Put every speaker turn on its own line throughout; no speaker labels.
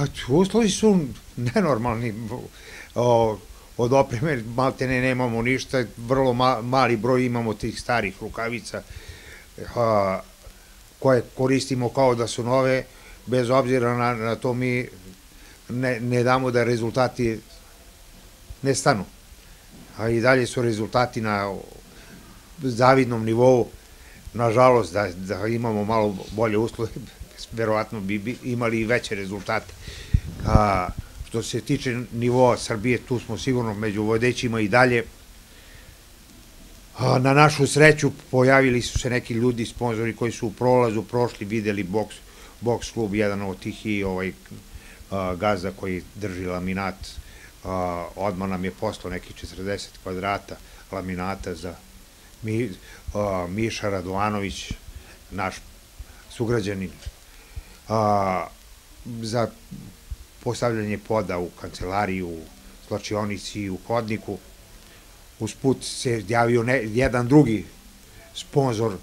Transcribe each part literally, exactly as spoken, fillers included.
Uslovi su nenormalni. Od opreme malte ne nemamo ništa, vrlo mali broj imamo tih starih rukavica koje koristimo kao da su nove, bez obzira na to mi ne damo da rezultati ne stanu. A i dalje su rezultati na zavidnom nivou. Nažalost, da imamo malo bolje uslove, verovatno bi imali i veće rezultate. Što se tiče nivoa Srbije, tu smo sigurno među vodećima i dalje. Na našu sreću pojavili su se neki ljudi, sponzori koji su u prolazu prošli, videli boks klub, jedan od tih i ovaj gazda koji drži laminat. Odmah nam je poslao nekih četrdeset kvadrata laminata za Miša Radovanović, naš sugrađanin, za postavljanje poda u kancelariju, u slačionici i u hodniku. Usput se javio jedan drugi sponzor.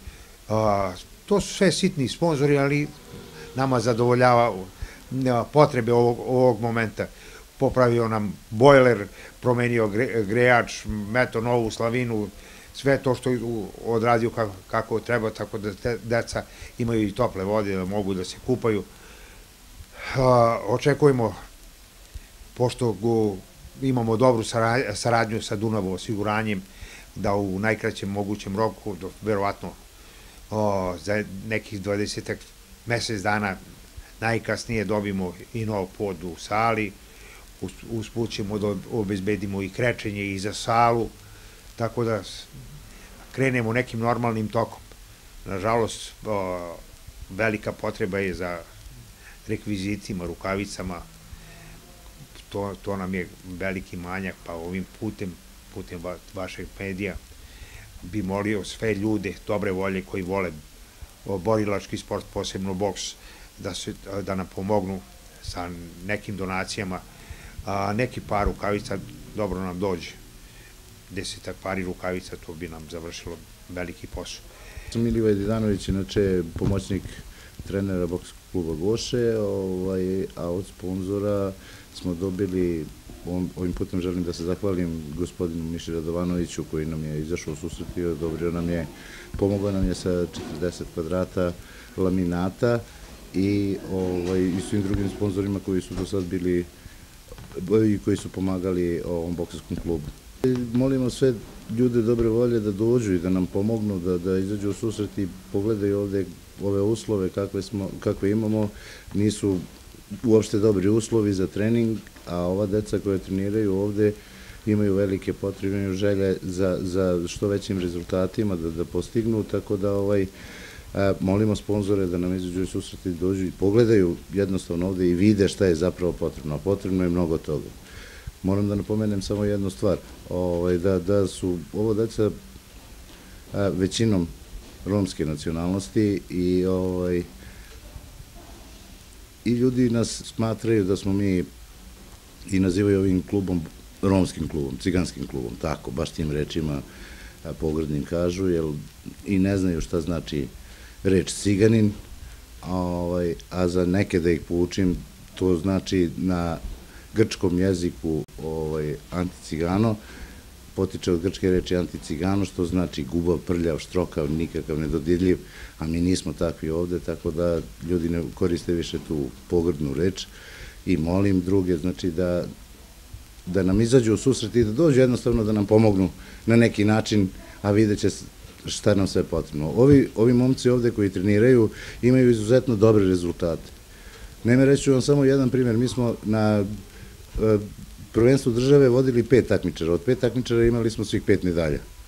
To su sve sitni sponzori, ali nama zadovoljava potrebe ovog momenta. Popravio nam bojler, promenio grejač, meto novu slavinu, sve to što je odradio kako treba, tako da deca imaju i tople vode, da mogu da se kupaju. Očekujemo, pošto imamo dobru saradnju sa Dunav osiguranjem, da u najkraćem mogućem roku, verovatno za nekih dvadesetak mesec dana najkasnije dobijemo i nov pod u sali, usput ćemo da obezbedimo i krečenje i za salu, tako da krenemo nekim normalnim tokom. Nažalost, velika potreba je za rekvizitima, rukavicama, to nam je veliki manjak, pa ovim putem, putem vašeg medija, bi molio sve ljude dobre volje koji vole borilački sport, posebno boks, da nam pomognu sa nekim donacijama. Neki par rukavica dobro nam dođe. Desetak pari rukavica, to bi nam završilo veliki posao.
Milivoje Didanović, inače pomoćnik trenera boks kluba Goše, a od sponzora smo dobili, ovim putem želim da se zahvalim gospodinu Miši Radovanoviću koji nam je izašao u susret i odobrio nam je, pomogao nam je sa četrdeset kvadrata laminata i svim drugim sponzorima koji su do sad bili i koji su pomagali ovom boksarskom klubu. Molimo sve ljude dobre volje da dođu i da nam pomognu, da izađu u susret i pogledaju ovde ove uslove kakve imamo. Nisu uopšte dobri uslovi za trening, a ova deca koja treniraju ovde imaju velike potrebe, imaju želje za što većim rezultatima da postignu, tako da molimo sponzore da nam izađu u susret i dođu i pogledaju jednostavno ovde i vide šta je zapravo potrebno, a potrebno je mnogo toga. Moram da napomenem samo jednu stvar, da su ovo deca većinom romske nacionalnosti i i ljudi nas smatraju da smo mi i nazivaju ovim klubom romskim klubom, ciganskim klubom, tako, baš tim rečima pogrdnim kažu, i ne znaju šta znači reč ciganin, a za neke da ih poučim, to znači na grčkom jeziku anticigano, potiče od grčke reči anticigano, što znači gubav, prljav, štrokav, nikakav, nedodirljiv, a mi nismo takvi ovde, tako da ljudi ne koriste više tu pogrdnu reč i molim druge, znači da nam izađu u susret i da dođu jednostavno da nam pomognu na neki način, a vidjet će šta nam sve potrebno. Ovi momci ovde koji treniraju imaju izuzetno dobre rezultate. Naime, reći ću vam samo jedan primjer, mi smo na prvenstvu države vodili pet takmičara, od pet takmičara imali smo svih pet medalja.